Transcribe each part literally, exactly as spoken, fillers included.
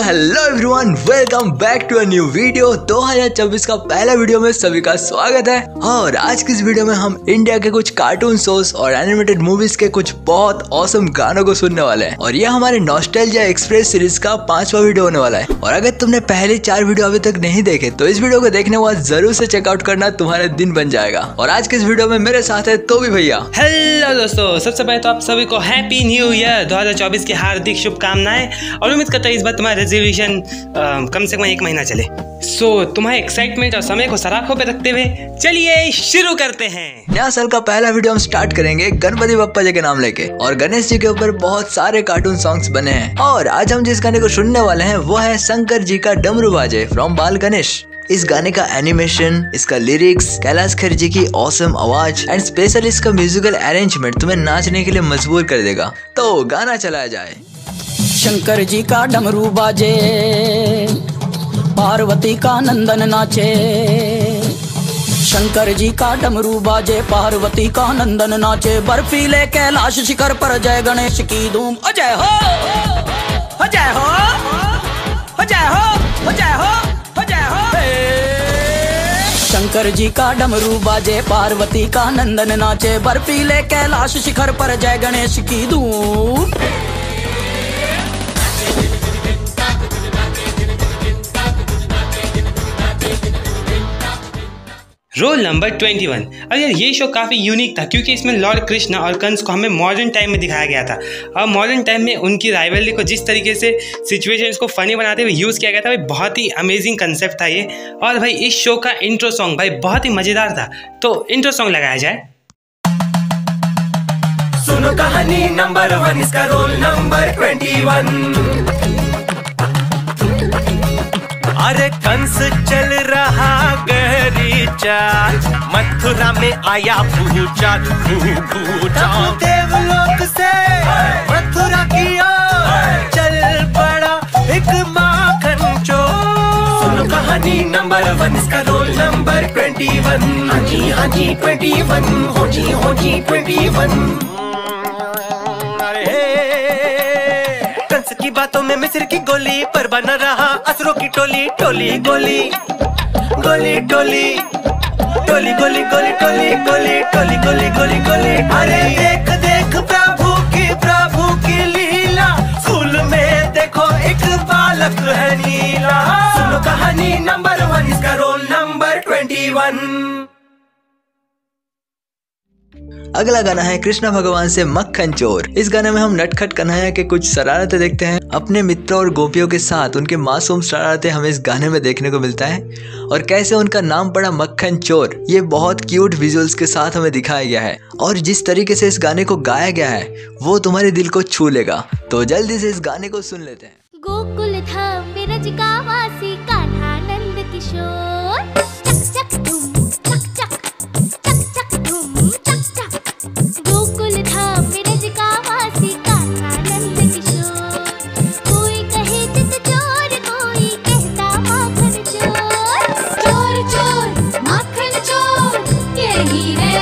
Hello everyone, welcome back to a new video. दो हज़ार चौबीस का पहला वीडियो में सभी का स्वागत है। और आज की इस वीडियो में हम इंडिया के कुछ कार्टून शोज और एनिमेटेड मूवीज के कुछ बहुत ऑसम गानों को सुनने वाले हैं। और ये हमारे नॉस्टैल्जिया एक्सप्रेस सीरीज का पांचवा वीडियो होने वाला है। और अगर तुमने पहले चार वीडियो अभी तक नहीं देखे तो इस वीडियो को देखने के बाद जरूर से चेकआउट करना, तुम्हारे दिन बन जाएगा। और आज के इस वीडियो में मेरे साथ है तो भी भैया। हेलो दोस्तों, सबसे पहले तो आप सभी को हैप्पी न्यू ईयर दो हज़ार चौबीस की हार्दिक शुभकामनाएं। और उम्मीद करता हूँ इस बार तुम्हारा रेजोल्यूशन कम से कम एक महीना चले। सो so, तुम्हारे एक्साइटमेंट और समय को सराखों पे रखते हुए चलिए शुरू करते हैं। नया साल का पहला वीडियो हम स्टार्ट करेंगे गणपति बप्पा जी के नाम लेके। और गणेश जी के ऊपर बहुत सारे कार्टून सॉन्ग्स बने हैं। और आज हम जिस गाने को सुनने वाले हैं वो है शंकर जी का डमरू बाजे फ्रॉम बाल गणेश। इस गाने का एनिमेशन, इसका लिरिक्स, कैलाश खेर जी की ऑसम आवाज एंड स्पेशल इसका म्यूजिकल अरेंजमेंट तुम्हें नाचने के लिए मजबूर कर देगा। तो गाना चलाया जाए। शंकर जी का डमरू बाजे, पार्वती का नंदन नाचे। शंकर जी का डमरू बाजे, पार्वती का नंदन नाचे। बर्फीले कैलाश शिखर पर जय गणेश की धूम। अजय हो, अजय हो, अजय हो, अजय हो, अजय हो। शंकर जी का डमरू बाजे, पार्वती का नंदन नाचे। बर्फीले कैलाश शिखर पर जय गणेश की धूम। रोल नंबर इक्कीस। और यार ये शो काफ़ी यूनिक था क्योंकि इसमें लॉर्ड कृष्णा और कंस को हमें मॉडर्न टाइम में दिखाया गया था। और मॉडर्न टाइम में उनकी राइवलरी को जिस तरीके से सिचुएशंस को फनी बनाते हुए यूज़ किया गया था, भाई बहुत ही अमेजिंग कंसेप्ट था ये। और भाई इस शो का इंट्रो सॉन्ग भाई बहुत ही मज़ेदार था। तो इंट्रो सॉन्ग लगाया जाए। सुनो कहानी नंबर वन, इसका रोल नंबर इक्कीस। अरे कंस चल रहा गहरी चाल, मथुरा में आया भूचाल, भूचाल। देवलोक से मथुरा की ओर चल पड़ा एक माखन चोर। सुनो कहानी नंबर वन, इसका रोल नंबर इक्कीस। हाँ जी हाँ जी इक्कीस, हो जी हो जी इक्कीस। की बातों में मिस्र की गोली पर बना रहा असुरों की टोली, टोली गोली गोली टोली टोली गोली गोली टोली गोली टोली गोली गोली गोली। अरे देख देख प्रभु की प्रभु की लीला, स्कूल में देखो एक बालक है नीला। सुनो कहानी नंबर वन, इसका रोल नंबर इक्कीस। अगला गाना है कृष्णा भगवान से मक्खन चोर। इस गाने में हम नटखट कन्हैया के कुछ शरारतें देखते हैं। अपने मित्रों और गोपियों के साथ उनके मासूम शरारतें हमें इस गाने में देखने को मिलता है। और कैसे उनका नाम पड़ा मक्खन चोर, ये बहुत क्यूट विजुअल्स के साथ हमें दिखाया गया है। और जिस तरीके से इस गाने को गाया गया है वो तुम्हारे दिल को छू लेगा। तो जल्दी से इस गाने को सुन लेते हैं। गोकुल धाम में रज का वासी कान्हा नंद किशोर, चक चक धूम चक चक चक चक धूम चक चक। गोकुल धाम में रज का वासी कान्हा नंद किशोर, कोई कहे चित चोर कोई कहता माखन चोर। चोर चोर माखन चोर यही है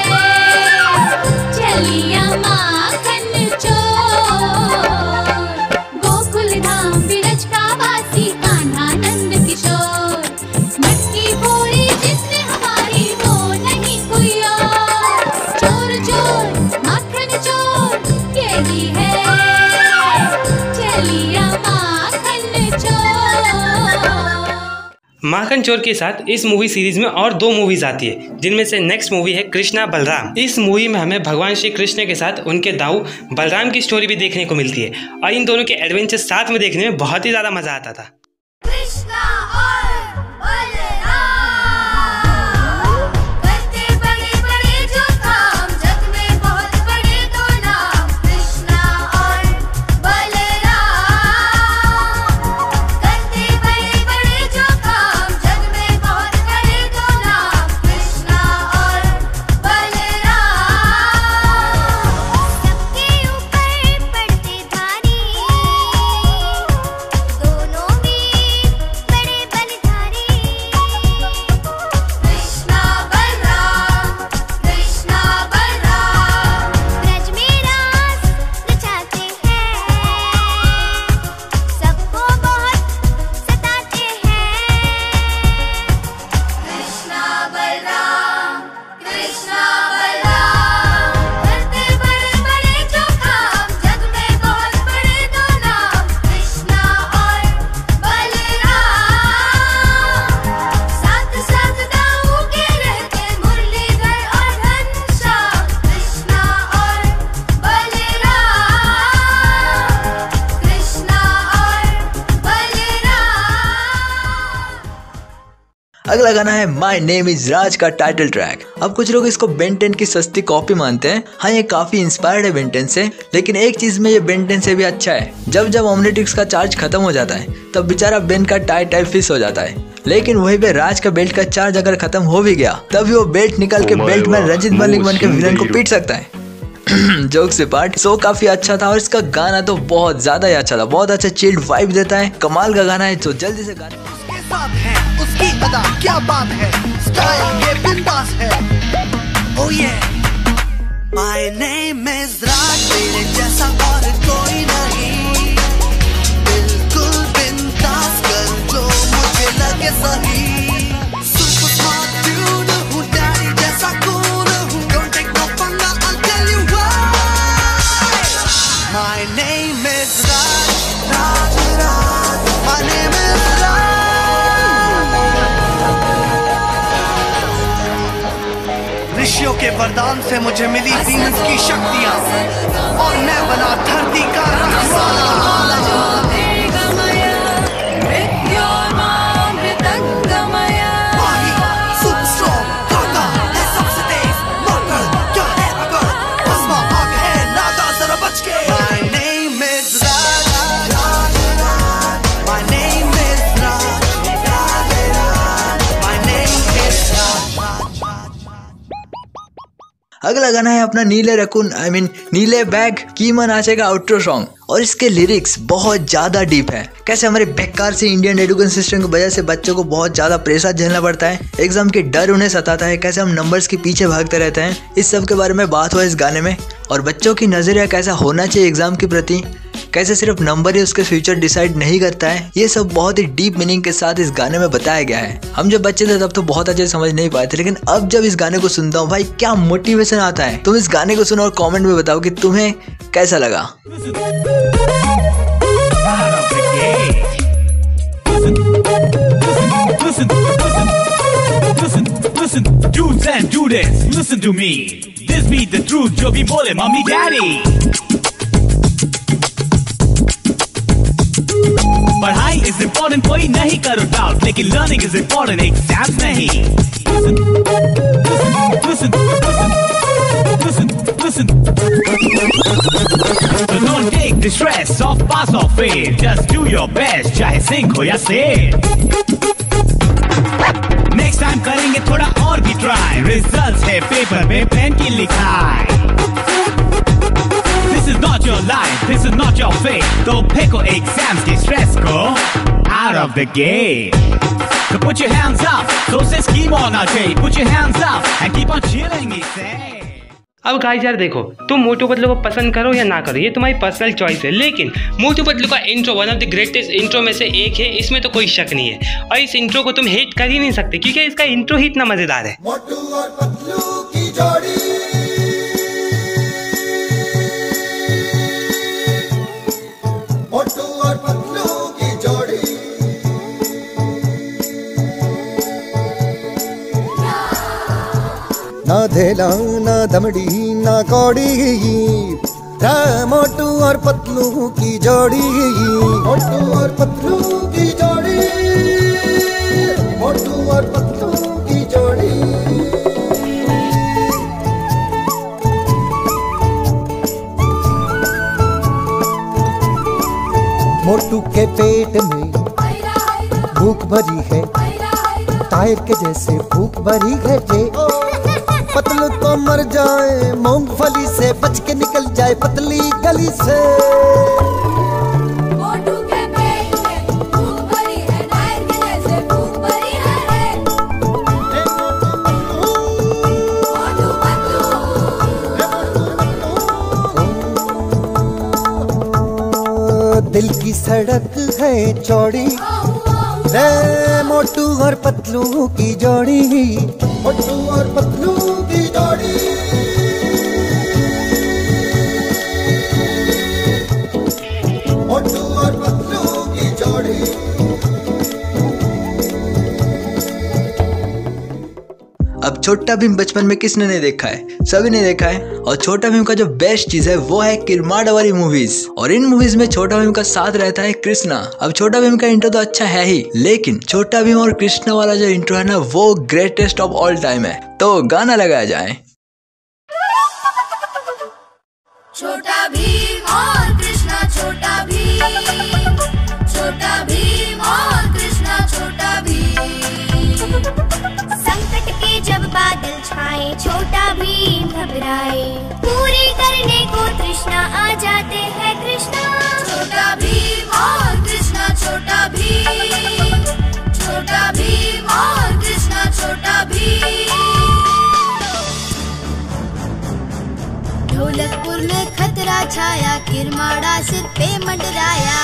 चलिया माखन चोर। गोकुल धाम बिरज का वासी कान्हा नंद किशोर, मटकी फोड़ी जिसने हमारी वो नहीं कोई और। चोर चोर माखन चोर यही है चलिया माखन चोर। माखन चोर के साथ इस मूवी सीरीज में और दो मूवीज आती है, जिनमें से नेक्स्ट मूवी है कृष्णा बलराम। इस मूवी में हमें भगवान श्री कृष्ण के साथ उनके दाऊ बलराम की स्टोरी भी देखने को मिलती है। और इन दोनों के एडवेंचर साथ में देखने में बहुत ही ज्यादा मजा आता था। कृष्णा और बलराम करते बड़े बड़े जो काम, जग में बहुत बड़े दो नाम। कृष्णा और बलराम करते बड़े बड़े जो काम, जग में बहुत बड़े दो नाम। कृष्णा और बलराम सबके ऊपर पड़ते भारी, दोनों में अगला गाना है माई नेम इज राज का टाइटल ट्रैक। अब कुछ लोग इसको बेन टेन की सस्ती कॉपी मानते हैं। हाँ, ये काफी इंस्पायर्ड है बेन टेन से, लेकिन एक चीज में ये बेन टेन से भी अच्छा है। जब जब ओमनिट्रिक्स का चार्ज खत्म हो जाता है तब बेचारा बेन का टाई टाई फिस हो जाता है, लेकिन वहीं पे राज का बेल्ट का चार्ज अगर खत्म हो भी गया तभी वो बेल्ट निकाल के बेल्ट में रंजित मलिक बन के विलन को पीट सकता है। जोक्स से पार्ट, शो काफी अच्छा था और इसका गाना तो बहुत ज्यादा ही अच्छा था, बहुत अच्छा चिल्ड वाइब देता है, कमाल का गाना है। तो जल्दी से गाना उसके साथ है, उसकी अदा क्या बात है, स्टाइल ये बिंदास है। Oh yeah, my name is राज, तेरे जैसा और कोई नहीं, बिल्कुल बिंदास कर जो मुझे लगे सही। सुपर स्मार्ट ड्यूड हूँ, डैडी जैसा कूल हूँ, don't take no fun, I'll tell you why. My name is Raj, Raj Raj, my name is राज। ऋषियों के वरदान से मुझे मिली वीनस की शक्तियाँ और मैं बना धरती का रखवाला। अगला गाना है अपना नीले रकून आई मीन नीले बैग कीमा नाचे का आउट्रो सॉन्ग, और इसके लिरिक्स बहुत ज्यादा डीप है। कैसे हमारे बेकार से इंडियन एजुकेशन सिस्टम की वजह से बच्चों को बहुत ज्यादा प्रेशर झेलना पड़ता है, एग्जाम के डर उन्हें सताता है, कैसे हम नंबर्स के पीछे भागते रहते हैं, इस सब के बारे में बात हुआ इस गाने में। और बच्चों की नजरिया कैसा होना चाहिए एग्जाम के प्रति, कैसे सिर्फ नंबर ही उसके फ्यूचर डिसाइड नहीं करता है, ये सब बहुत ही डीप मीनिंग के साथ इस गाने में बताया गया है। हम जब बच्चे थे तब तो बहुत अच्छे समझ नहीं पाए थे, लेकिन अब जब इस गाने को सुनता हूँ भाई क्या मोटिवेशन आता है। तुम इस गाने को सुनो और कमेंट में बताओ कि तुम्हें कैसा लगा। Listen, dudes and dudes, listen to me. This be the truth, जो भी बोले मम्मी डैडी। पढ़ाई is important, कोई नहीं करो डाउट, लेकिन learning is important, एग्जाम्स नहीं। Listen, listen, listen, listen, listen. So don't take the stress of pass or fail, just do your best, चाहे sink हो या sail। नेक्स्ट टाइम करेंगे थोड़ा और भी ट्राई, रिजल्ट्स है पेपर में पेन की लिखाई। This is not your life, this is not your fate, तो फेंको एग्जाम्स के स्ट्रेस को out of the game। So put your hands up, so says keep on our day, put your hands up and keep on chilling it say। अब guys यार देखो, तुम मोटू पतलू को पसंद करो या ना करो ये तुम्हारी पर्सनल चॉइस है, लेकिन मोटू पतलू का intro one of the greatest intro में से एक है, इसमें तो कोई शक नहीं है। और इस इंट्रो को तुम हेट कर ही नहीं सकते क्योंकि इसका इंट्रो ही इतना मजेदार है। मोटू और पतलू की जोड़ी, मोटू और पतलू की जोड़ी, ना धेला ना दमड़ी ना कौड़ी, मोटू और पतलू की जोड़ी, मोटू और पतलू की जोड़ी, मोटू और पतलू की जोड़ी। मोटू के पेट में भूख भरी है, टायर के जैसे भूख भरी है, पतलू तो मर जाए मूंगफली से, बच के निकल जाए पतली गली से। मोटू के पेट में भूख भरी है, टायर के जैसे भूख भरी है, मोटू पतलू। दिल की सड़क है चौड़ी, रे मोटू और पतलू की जोड़ी, मोटू और पतलू की जोड़ी, मोटू और पतलू की जोड़ी। अब छोटा भीम बचपन में किसने नहीं देखा है, सभी ने देखा है। और छोटा भीम का जो बेस्ट चीज है वो है किरमाड़ा वाली मूवीज, और इन मूवीज में छोटा भीम का साथ रहता है कृष्णा। अब छोटा भीम का इंट्रो तो अच्छा है ही, लेकिन छोटा भीम और कृष्णा वाला जो इंट्रो है ना वो ग्रेटेस्ट ऑफ ऑल टाइम है। तो गाना लगाया जाए। छोटा भीम और कृष्णा, छोटा भीम, छोटा भीम और कृष्णा, छोटा भीम। संकट के जब बादल छाए छोटा भीम घबराए, पूरी करने को तृष्णा आ जाते हैं कृष्णा। छोटा भीम और कृष्णा, छोटा भीम, छोटा भीम और कृष्णा, छोटा भीम। ढोलकपुर में खतरा छाया, किरमाड़ा सिर पे मंडराया,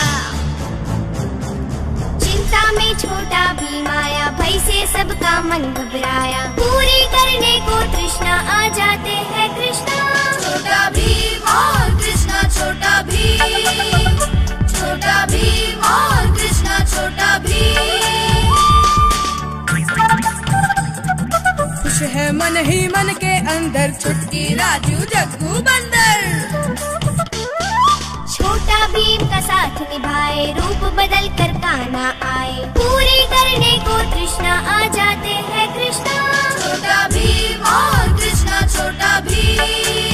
चिंता में छोटा भीम आया, भय से सबका मन घबराया, पूरी करने को तृष्णा आ जाते हैं कृष्णा। छोटा भीम और कृष्णा, छोटा भीम, छोटा भीम और कृष्णा, छोटा भीम। खुश है मन ही मन के अंदर, छुटकी राजू जग्गू बंदर। छोटा भीम का साथ निभाए, रूप बदल कर कान्हा आए, पूरी करने को तृष्णा आ जाते हैं कृष्णा। छोटा भीम और Krishna, Chhota Bheem.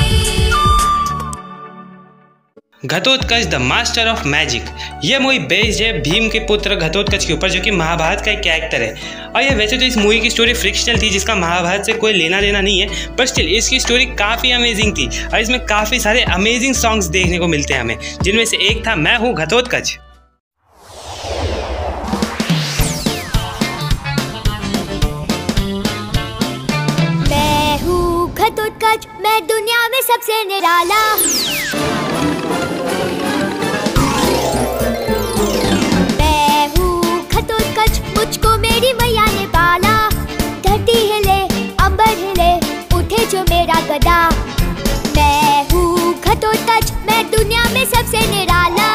Ghatotkach the master of magic, यह मूवी बेस्ड है भीम के पुत्र घटोत्कच के ऊपर, जो कि महाभारत का एक कैरेक्टर है। और ये वैसे तो इस मूवी की स्टोरी फ्रिक्शनल थी, जिसका महाभारत से कोई लेना देना नहीं है, पर स्टिल इसकी स्टोरी काफ़ी अमेजिंग थी और इसमें काफ़ी सारे अमेजिंग सॉन्ग्स देखने को मिलते हैं हमें, जिनमें से एक था मैं हूँ घटोत्कच। मैं हूँ घटोत्कच, मैं दुनिया में सबसे निराला। मुझको मेरी मैया ने पाला, धरती हिले अंबर हिले, उठे जो मेरा गदा। मैं हूँ घटोत्कच, मैं दुनिया में सबसे निराला।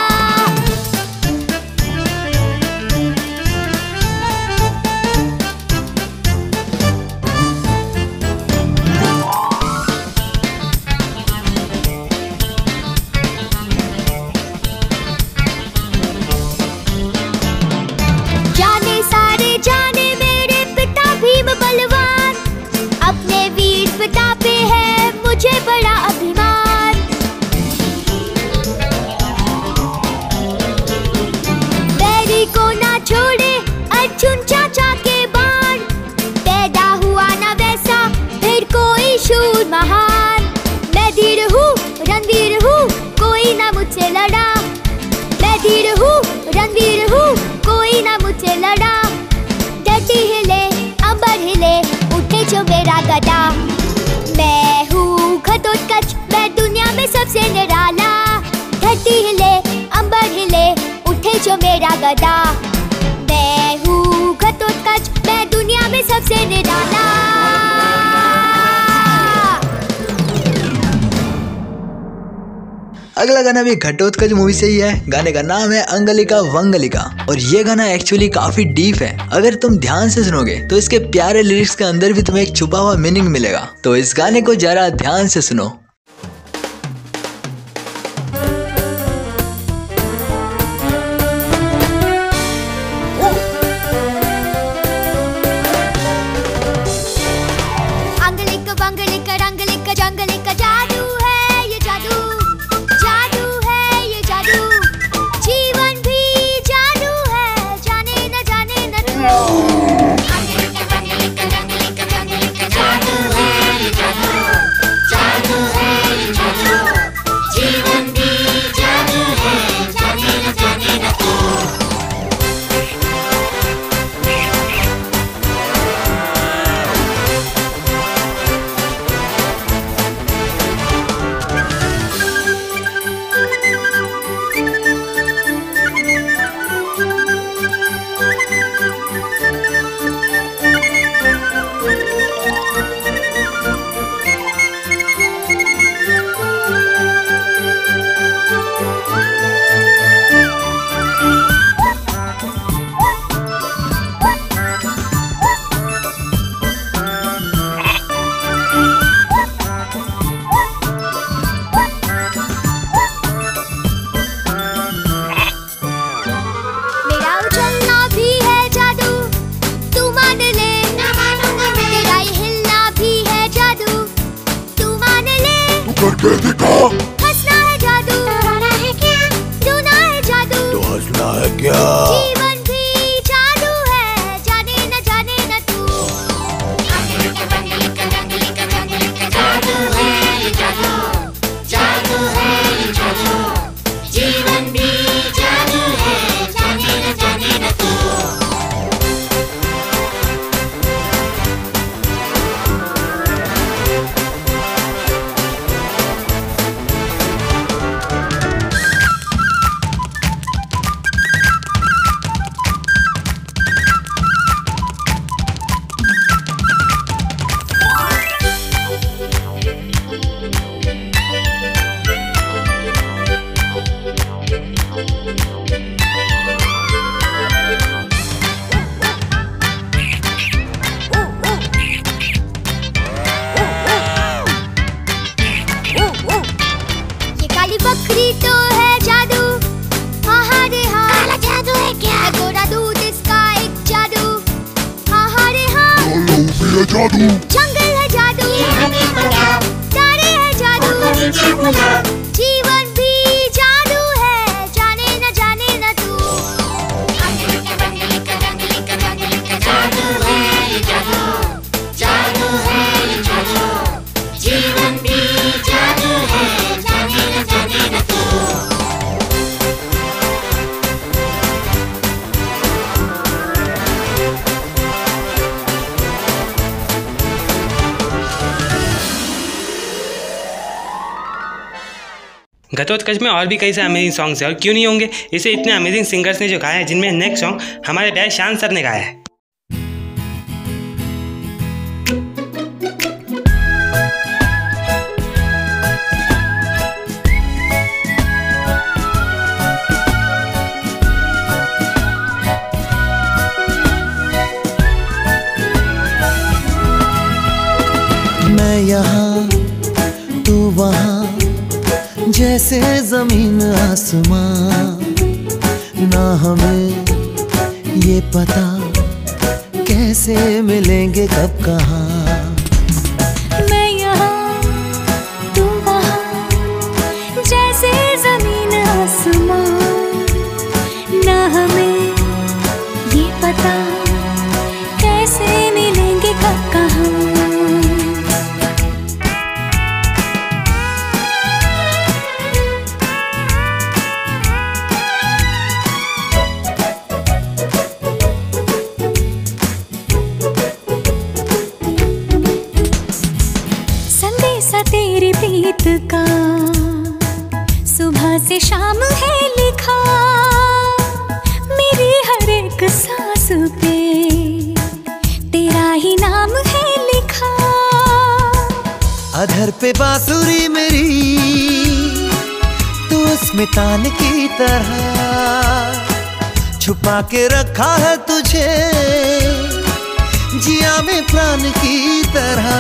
मुझे बड़ा अभिमान, बैरी को ना छोड़े अर्जुन चाचा के बाण, पैदा हुआ ना वैसा फिर कोई शूर महान। मैं धीर हूँ रणवीर हूँ, कोई ना मुझसे लड़ा। मैं धीर हूँ रणवीर हूँ, कोई ना मुझसे लड़ा। धरती हिले अंबर हिले, उठे जो मेरा गदा। मैं हूँ घटोत्कच, मैं दुनिया में सबसे निराला। धरती हिले अंबर हिले, उठे जो मेरा गदा। मैं हूँ घटोत्कच, मैं दुनिया में सबसे निराला। अगला गाना भी घटोत्कच मूवी से ही है। गाने का नाम है अंगलिका वंगलिका, और ये गाना एक्चुअली काफी डीप है। अगर तुम ध्यान से सुनोगे तो इसके प्यारे लिरिक्स के अंदर भी तुम्हें एक छुपा हुआ मीनिंग मिलेगा। तो इस गाने को जरा ध्यान से सुनो। अंगलिका वंगलिका रंगलिका जंगलिका, जादू है ये जादू, जादू है ये जादू, जीवन भी जादू है, जाने न जाने न तू। अंगलिका वंगलिका रंगलिका जंगलिका, जादू है ये जादू, जादू है करके दिखा। हंसना है जादू, रोना है क्या? रोना है जादू, तो हंसना है क्या? जीवन भी जादू है, जाने न जाने न तू। जादू है ये जादू, जादू है ये जादू, जीवन भी जादू है, जाने न जाने न तू। ये काली बकरी तो है जादू, हाँ हाँ रे हाँ। काला जादू है क्या? गोरा दूध इसका एक जादू, हाँ हाँ रे हाँ। भी है जादू, जंगल है जादू, तारे है जादू, जीवन भी जादू है, जाने न जाने न तू। जादू है ये जादू, जादू है ये जादू, जीवन भी जादू है, जाने न जाने न तू। घटोत्कच में और भी कई सारे अमेजिंग सॉन्ग्स हैं और क्यों नहीं होंगे, इसे इतने अमेजिंग सिंगर्स ने जो गाया है, जिनमें नेक्स्ट सॉन्ग हमारे प्यारे शान सर ने गाया है। मैं यहाँ तू वहाँ, जैसे जमीन आसमां, ना हमें ये पता कैसे मिलेंगे कब कहाँ। मैं यहाँ तू वहाँ, जैसे जमीन आसमां, ना हमें ये पता कैसे मिलेंगे कब कहाँ। संदेशा तेरी प्रीत का सुबह से शाम है लिखा, मेरी हर एक सांस पे तेरा ही नाम है लिखा। अधर पे बांसुरी मेरी, तू उसमें तान की तरह छुपा के रखा है तुझे, जिया में प्राण की तरह।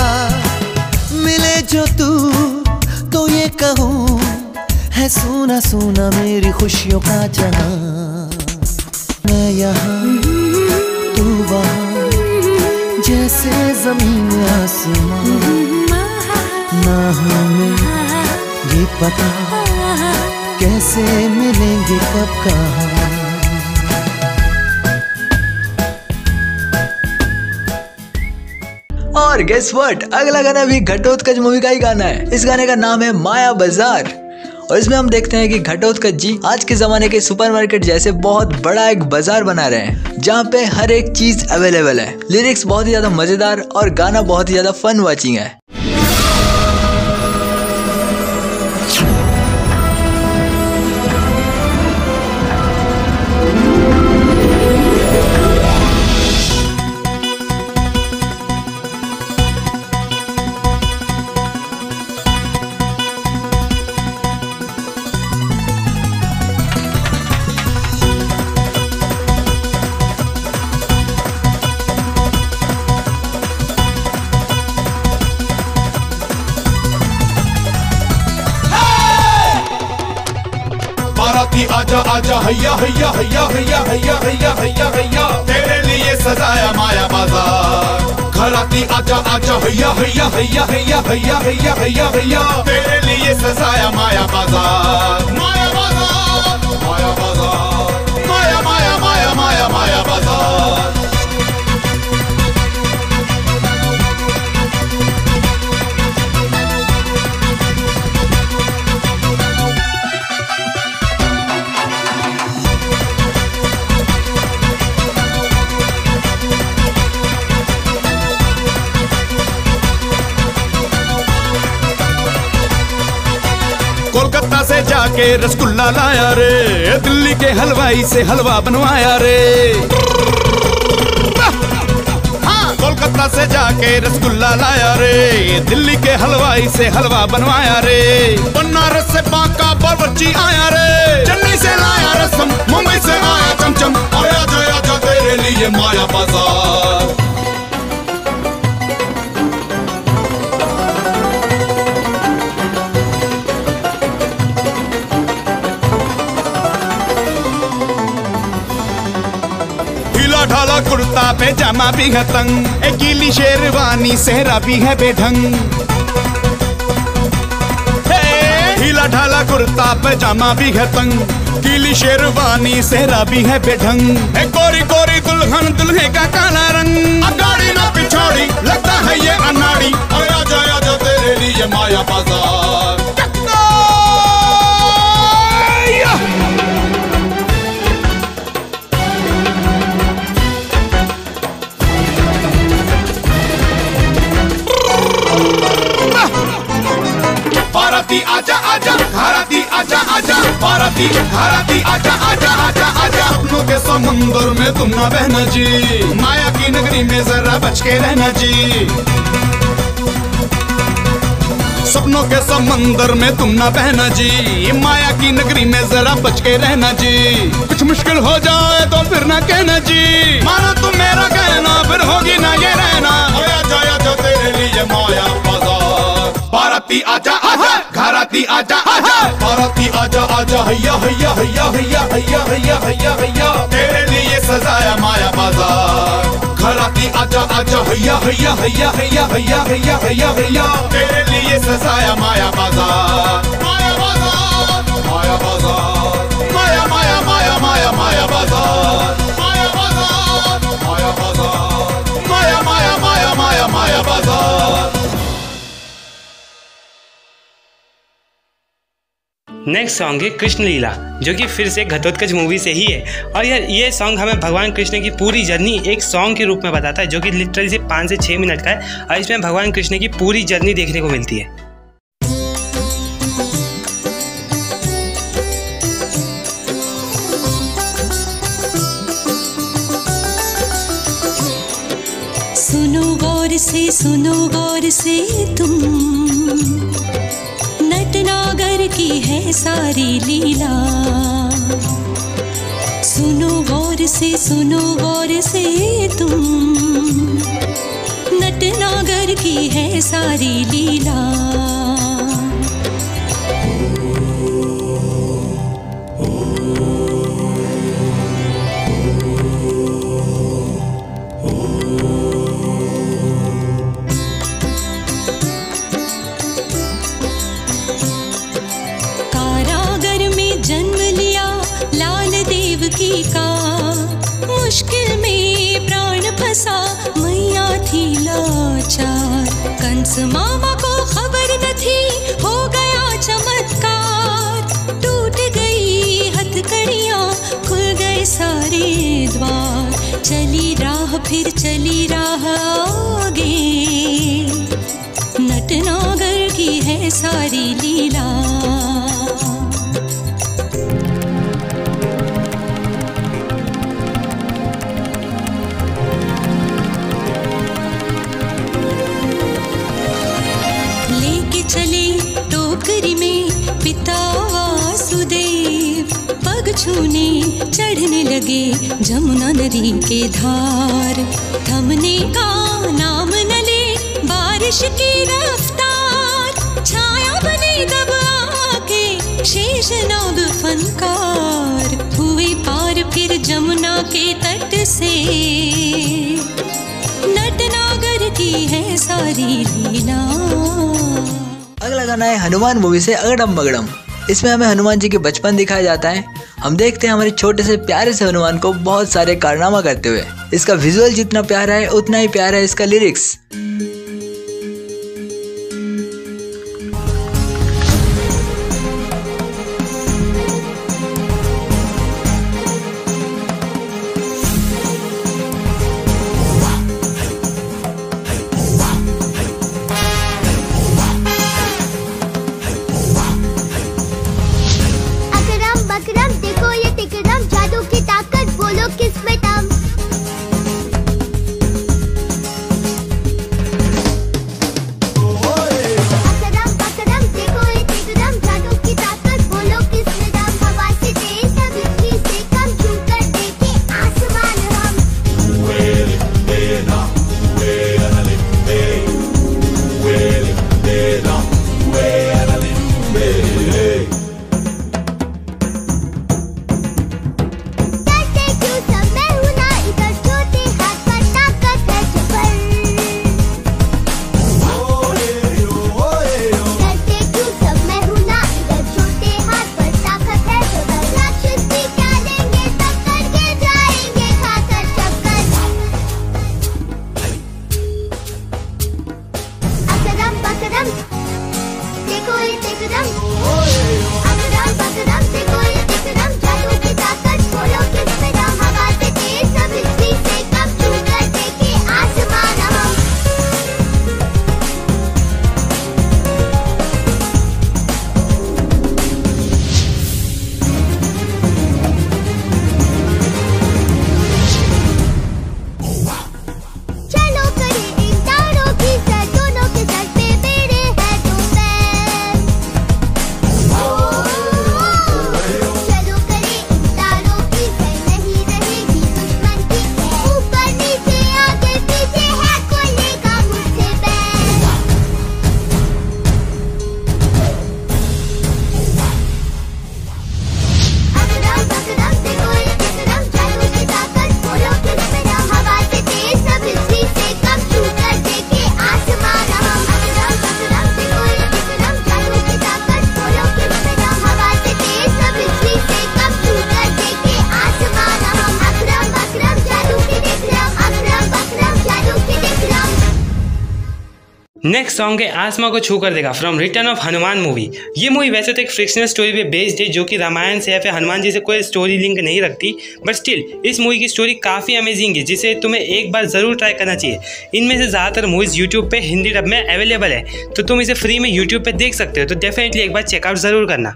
मिले जो तू तो ये कहूँ, है सूना सूना मेरी खुशियों का जहां। मैं यहाँ तू वहाँ, जैसे जमीन आसमां, ना हमें ये पता कैसे मिलेंगे कब कहाँ। और गेस व्हाट, अगला गाना भी घटोत्कच मूवी का ही गाना है। इस गाने का नाम है माया बाजार और इसमें हम देखते हैं कि घटोत्कच जी आज के जमाने के सुपरमार्केट जैसे बहुत बड़ा एक बाजार बना रहे हैं, जहाँ पे हर एक चीज अवेलेबल है। लिरिक्स बहुत ही ज्यादा मजेदार और गाना बहुत ही ज्यादा फन वॉचिंग है। घराती आजा आजा हैया हैया हैया हैया हैया हैया हैया हैया तेरे लिए सजाया माया बाजार। घराती आजा आजा हैया हैया हैया हैया हैया हैया हैया हैया तेरे लिए सजाया माया बाजार। माया बाजार माया बाजार माया माया माया माया माया बाजार। कोलकाता से जाके रसगुल्ला लाया रे, दिल्ली के हलवाई से हलवा बनवाया रे। हाँ, कोलकाता से जाके रसगुल्ला लाया रे, दिल्ली के हलवाई से हलवा बनवाया रे। बनारस से बांका बावर्ची आया रे, चेन्नई से लाया रसम, मुंबई से आया चमचम। आया जया जा तेरे लिए माया बाजार। ढाला कुर्ता पैजामा भी है तंग, एक गीली शेरवानी सेहरा भी है बेढंग। ढीला ढाला कुर्ता पैजामा भी है तंग, गीली शेरवानी सेहरा भी है बेढंग। एक गोरी गोरी दुल्हन दुल्हे का काला रंग, अगाड़ी ना पिछाड़ी लगता है ये अनाड़ी। आया जाया जा तेरे लिए माया बाजार। बाराती आजा आजा घराती आजा आजा बाराती घराती आजा आजा आजा आजा। सपनों के समुंदर में तुम ना बहना जी, माया की नगरी में जरा बच के रहना जी। सपनों के समंदर में तुम ना बहना जी, माया की नगरी में जरा बच के रहना जी। कुछ मुश्किल हो जाए तो फिर ना कहना जी, माना तुम मेरा कहना फिर होगी ना ये रहना। आया जाया जा तेरे लिए माया बाजार। बाराती आजा आजा घराती आजा आजा बाराती आजा आजा हैया हैया हैया हैया हैया हैया हैया हैया तेरे लिए सजाया माया बाजार। घराती आजा आजा हैया हैया हैया हैया हैया हैया हैया हैया तेरे लिए सजाया माया बाजार। माया बाजार माया बाजार माया माया माया माया माया बाजार। माया बाजार माया बाजार माया माया माया माया माया बाजार। नेक्स्ट सॉन्ग है कृष्ण लीला, जो कि फिर से घटोत्कच मूवी से ही है। और यार ये सॉन्ग हमें भगवान कृष्ण की पूरी जर्नी एक सॉन्ग के रूप में बताता है, जो कि लिटरली सिर्फ पाँच से छः मिनट का है। और इसमें भगवान कृष्ण की पूरी जर्नी देखने को मिलती है। सुनो गौर से सुनो गौर से तुम, नटनागर की है सारी लीला। सुनो गौर से सुनो गौर से तुम, नटनागर की है सारी लीला। का मुश्किल में प्राण फंसा मैया थी लाचार। कंस मामा को खबर न थी हो गया चमत्कार। टूट गई हथकड़ियाँ खुल गए सारे द्वार। चली राह फिर चली राह आगे, नटनागर की है सारी लीला। टोकरी में पिता वासुदेव, पग छूने चढ़ने लगे जमुना नदी के धार। थमने का नाम न ले बारिश की रफ्तार, छाया बने तब आके शेषनाग फनकार। और फिर जमुना के तट से नटनागर की है सारी लीला। अगला गाना है हनुमान मूवी से अगड़म बगड़म। इसमें हमें हनुमान जी के बचपन दिखाया जाता है। हम देखते हैं हमारे छोटे से प्यारे से हनुमान को बहुत सारे कारनामा करते हुए। इसका विजुअल जितना प्यारा है उतना ही प्यारा है इसका लिरिक्स। नेक्स्ट सॉन्ग है आसमां को छू कर देखा from return of Hanuman movie. ये मूवी वैसे तो एक फिक्शनल स्टोरी पे बेस्ड है जो कि रामायण से या फिर हनुमान जी से कोई स्टोरी लिंक नहीं रखती, बट स्टिल इस मूवी की स्टोरी काफ़ी अमेजिंग है जिसे तुम्हें एक बार ज़रूर ट्राई करना चाहिए। इनमें से ज़्यादातर मूवीज़ यूट्यूब पे हिंदी डब में अवेलेबल है, तो तुम इसे फ्री में यूट्यूब पे देख सकते हो, तो डेफिनेटली एक बार चेकआउट ज़रूर करना।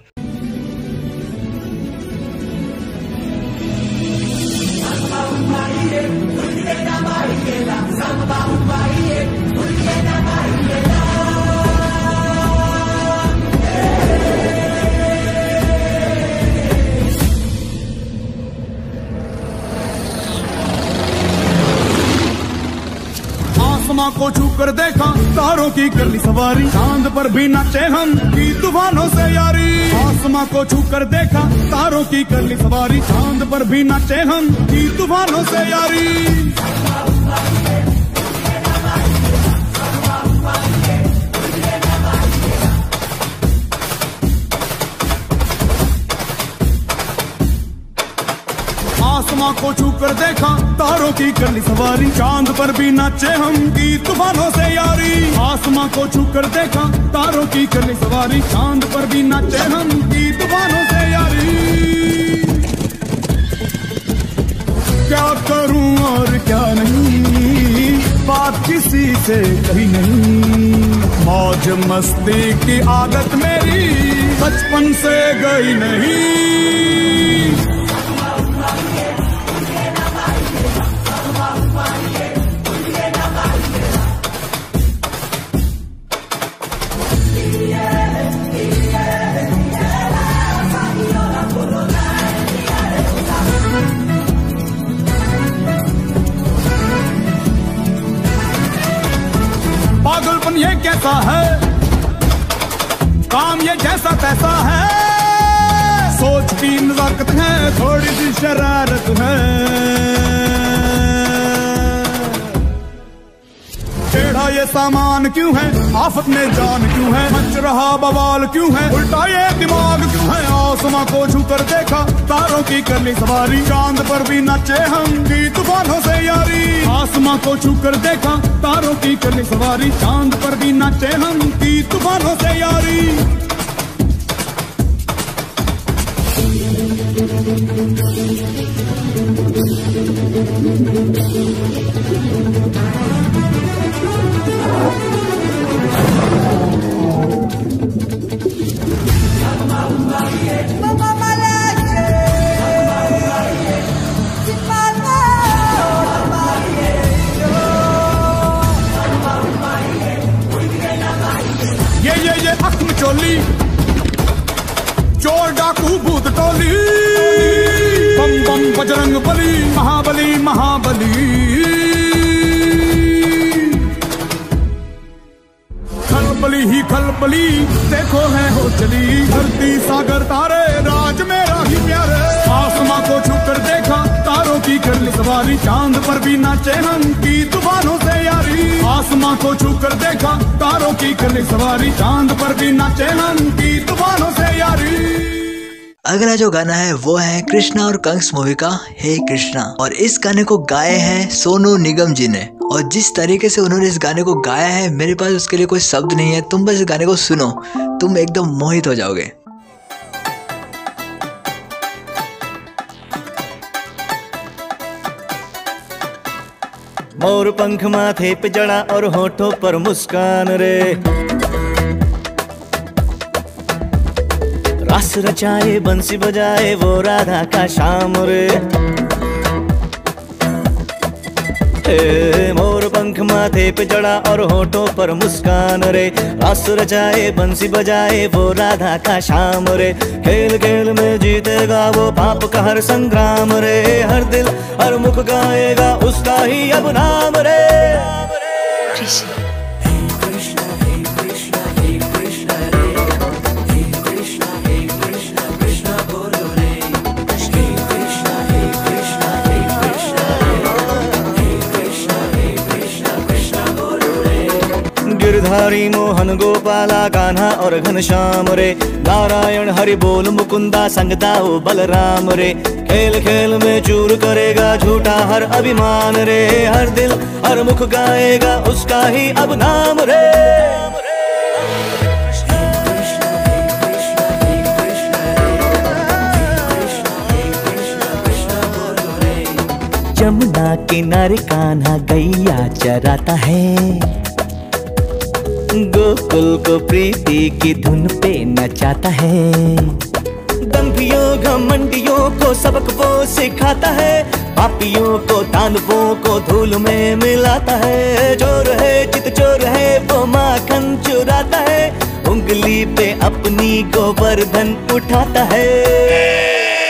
आसमां को छू कर देखा तारों की कर ली सवारी, चांद पर भी नाचे हम की तूफानों से यारी। आसमां को छू कर देखा तारों की कर ली सवारी, चांद पर भी नाचे हम की तूफानों से यारी। आसमां को छू कर देखा तारों की कर ली सवारी, चांद पर भी नाचे हम की तूफानों से यारी। आसमां को छू कर देखा तारों की कर ली सवारी, चांद पर भी नाचे हम की तूफानों से यारी। क्या करूं और क्या नहीं, बात किसी से कही नहीं। मौज मस्ती की आदत मेरी बचपन से गई नहीं। पागलपन ये कैसा है, काम ये जैसा तैसा है। सोच की नजाकत है, थोड़ी सी शरारत है। टेढ़ा ये सामान क्यों है, आफत में जान क्यों है, मच रहा बवाल क्यों है, उल्टा ये दिमाग क्यों है। आसमां को छूकर देखा, तारों की कर ली सवारी, चांद पर भी नाचे हम की तूफानों से यारी। आसमां को छूकर देखा, तारों की कर ली सवारी, चांद पर भी नाचे हम की तूफानों से यारी। ये ये ये अख्म चोली, चोर डाकू भूत टोली, बम बम बजरंग बली, महाबली महाबली। खलबली ही खलबली, देखो है हो चली, धरती सागर तारे, राज मेरा ही प्यारे। आसमां को छूकर देखा, तारों की कर ली सवारी, चांद पर भी नाचे हम की तूफानों से यारी। आसमां को छूकर देखा, तारों की कर ली सवारी, चांद पर भी नाचे हम की तूफानों से यारी। अगला जो गाना है वो है कृष्णा और कंस मूवी का हे कृष्णा, और इस गाने को गाए हैं सोनू निगम जी ने। और जिस तरीके से उन्होंने इस गाने को गाया है, मेरे पास उसके लिए कोई शब्द नहीं है। तुम बस इस गाने को सुनो, तुम एकदम मोहित हो जाओगे। मोर पंख माथे पे जड़ा और होठों पर मुस्कान रे, रस रचाए बंसी बजाए वो राधा का श्याम रे। ए, मोर पंख माथे पे जड़ा और होठों पर मुस्कान रे, रस रचाए बंसी बजाए वो राधा का श्याम रे। खेल खेल में जीतेगा वो पाप का हर संग्राम रे, हर दिल हर मुख गाएगा उसका ही अब नाम रे। कृष्ण गिरधारी मोहन गोपाला कान्हा और घनश्याम रे, नारायण हरि बोल मुकुंदा संगता ओ बलराम रे। खेल खेल में चूर करेगा झूठा हर अभिमान रे, हर दिल हर मुख गाएगा उसका ही अब नाम रे। जमुना किनारे कान्हा गैया चराता है, गोकुल को प्रीति की धुन पे नचाता है। दंभियों घमंडियों को सबक वो सिखाता है, पापियों को दानवों को धूल में मिलाता है। चोर है चित चोर है वो माखन चुराता है, उंगली पे अपनी गोवर्धन उठाता है।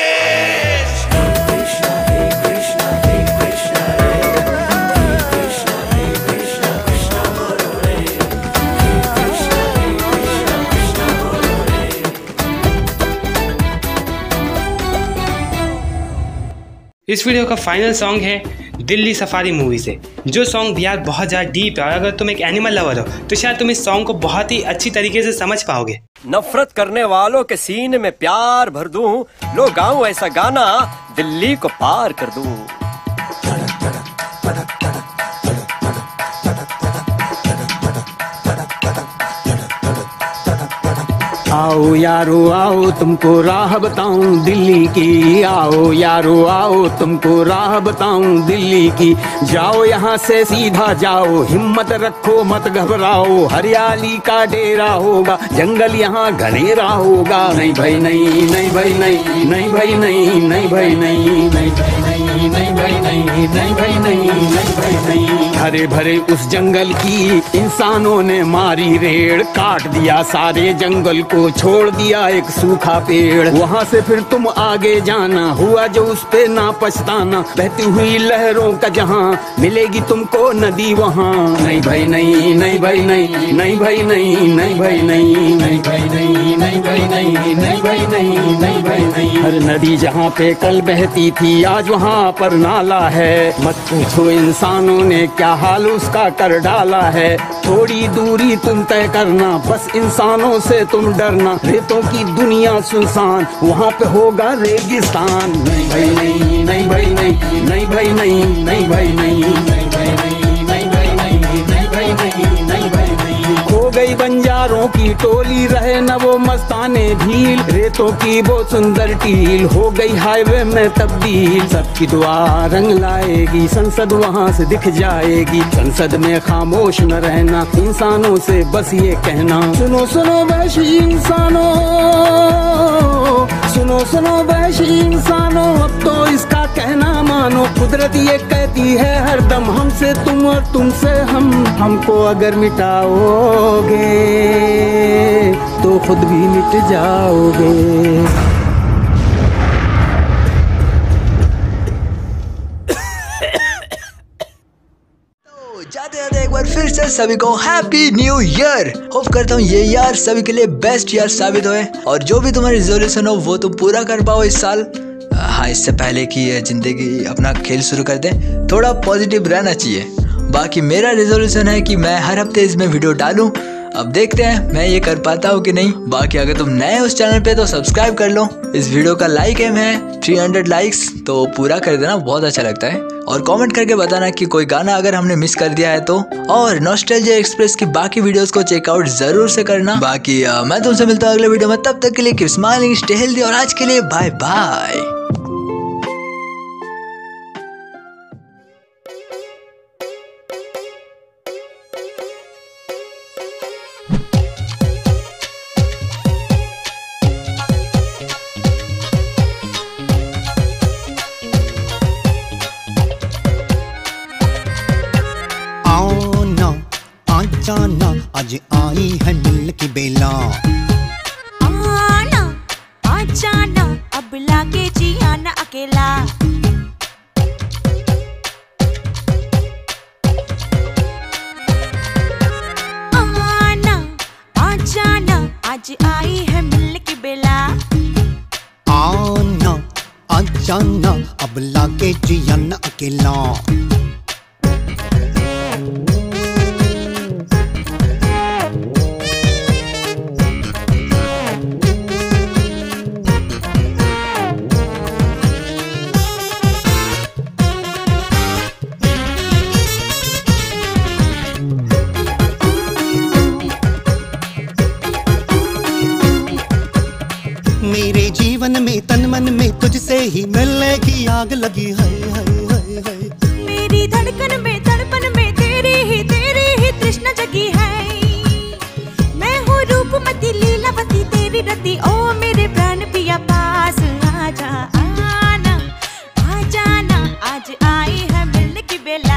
इस वीडियो का फाइनल सॉन्ग है दिल्ली सफारी मूवी से, जो सॉन्ग यार बहुत ज़्यादा डीप है, और अगर तुम एक एनिमल लवर हो तो शायद तुम इस सॉन्ग को बहुत ही अच्छी तरीके से समझ पाओगे। नफरत करने वालों के सीने में प्यार भर दूं, लो गाऊं ऐसा गाना दिल्ली को पार कर दूं। आओ यारो आओ तुमको राह बताऊं दिल्ली की, आओ यारो आओ तुमको राह बताऊं दिल्ली की। जाओ यहाँ से सीधा जाओ, हिम्मत रखो मत घबराओ, हरियाली का डेरा होगा, जंगल यहाँ घनेरा होगा। नहीं भाई नहीं, नहीं भाई नहीं, नहीं भाई नहीं, नहीं भाई नहीं, नहीं भाई नहीं। नहीं नहीं भाई नहीं नहीं भाई नहीं नहीं भाई नहीं। हरे भरे उस जंगल की इंसानों ने मारी रेड़, काट दिया सारे जंगल को, छोड़ दिया एक सूखा पेड़। वहाँ से फिर तुम आगे जाना, हुआ जो उस पे ना पछताना। बहती हुई लहरों का जहाँ, मिलेगी तुमको नदी वहाँ। नहीं भाई नहीं नहीं भाई नहीं नहीं भाई नहीं नहीं भाई नहीं नहीं भाई नहीं नहीं भाई नहीं नहीं भाई नहीं नहीं भाई नहीं। हर नदी जहाँ पे कल बहती थी आज वहाँ पर नाला है। मत पूछो इंसानों ने क्या हाल उसका कर डाला है। थोड़ी दूरी तुम तय करना, बस इंसानों से तुम डरना। रेतों की दुनिया सुनसान, वहाँ पे होगा रेगिस्तान। नहीं भाई नहीं नहीं भाई नहीं नहीं भाई नहीं नहीं भाई नहीं नहीं भाई नहीं नहीं भाई नहीं नहीं भाई नहीं नहीं भाई नहीं। खो गई बंजारों की टोली, रहे न वो मस्ताने भील। रेतों की वो सुंदर टील हो गई हाईवे में तब्दील। सबकी दुआ रंग लाएगी, संसद वहाँ से दिख जाएगी। संसद में खामोश न रहना, इंसानों से बस ये कहना। सुनो सुनो वैशी इंसानों, सुनो सुनो वैशी इंसानों, अब तो इसका कहना मानो। कुदरत ये कहती है हरदम, हमसे तुम और तुमसे हम। हमको अगर मिटाओगे तो खुद भी मिट जाओगे। जाते जाते एक बार फिर से सभी को हैप्पी न्यू ईयर। होप करता हूँ ये यार सभी के लिए बेस्ट ईयर साबित होए और जो भी तुम्हारी रिजोल्यूशन हो वो तुम पूरा कर पाओ इस साल। हाँ, इससे पहले कि ये जिंदगी अपना खेल शुरू कर दे, थोड़ा पॉजिटिव रहना चाहिए। बाकी मेरा रिजोल्यूशन है कि मैं हर हफ्ते इसमें वीडियो डालूं। अब देखते हैं मैं ये कर पाता हूँ कि नहीं। बाकी अगर तुम नए हो उस चैनल पे तो सब्सक्राइब कर लो। इस वीडियो का लाइक एम है तीन सौ लाइक्स, तो पूरा कर देना, बहुत अच्छा लगता है। और कमेंट करके बताना कि कोई गाना अगर हमने मिस कर दिया है तो। और नॉस्टैल्जिया एक्सप्रेस की बाकी वीडियोस को चेकआउट जरूर से करना। बाकी आ, मैं तुमसे मिलता हूँ अगले वीडियो में, तब तक के लिए कीप स्माइलिंग, स्टे हेल्दी और आज के लिए बाय बाय। जाना आज आई है मिल की बेला। आना आ जाना अब लागे जियाना अकेला। आना आ जाना आज आई है मिल की बेला। आना आ जाना अब लागे जियाना अकेला। मेरे जीवन में तन मन में तुझसे ही मिलने की आग लगी है, है, है, है। मेरी धड़कन में तड़पन में तेरी ही तेरी ही तृष्णा जगी है। मैं हूँ रूपमती लीलावती तेरी रति, ओ मेरे प्राण पिया पास आजा। आना आ जाना आज आई है मिलने की बेला।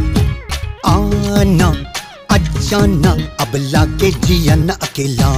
आना आ जाना अब लागे जियाना अकेला।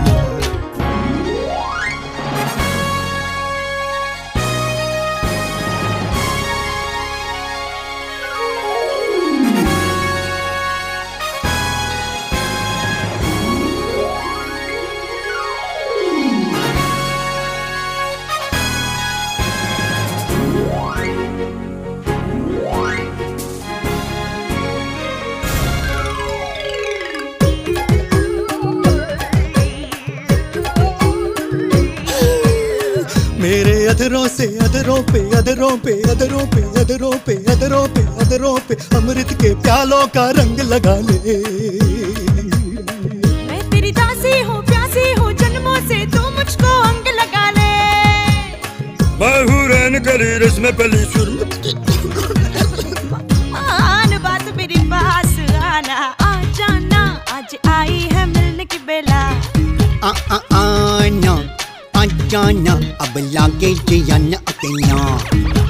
मेरे अधरों से अधरों पे अधरों पे अधरों पे अधरों पे अधरों पे अधरों पे अमृत के प्यालों का रंग लगा ले। मैं तेरी दासी हूँ प्यासी हूँ जन्मों से, तू मुझको अंग लगा ले। मैं हूँ रैन गली रस्म पली सुर। मान बात मेरी पास आना आ जाना आज आई है मिलने की बेला। आ आ आना आ जाना अब लागे जियाना अकेला।